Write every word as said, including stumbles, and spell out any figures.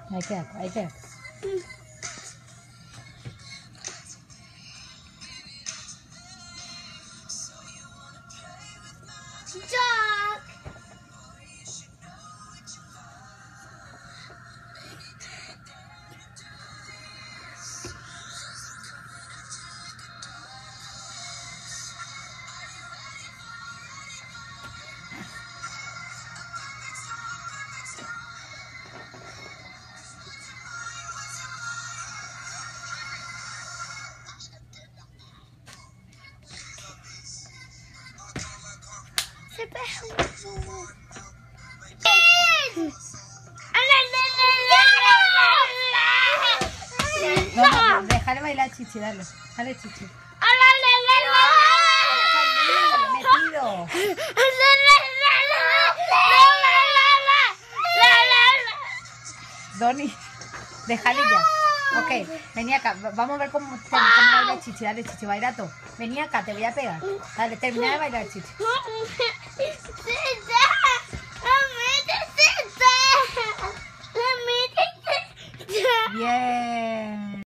Ahí quédate, ahí quédate. Jack. Se No, no, déjale bailar, Chichi, dale. Dale, Chichi. Metido. Donny, déjale ya. Ok, vení acá. Vamos a ver cómo, cómo baila Chichi. Dale, Chichi, baila todo. Vení acá, te voy a pegar. Dale, termina de bailar, Chichi.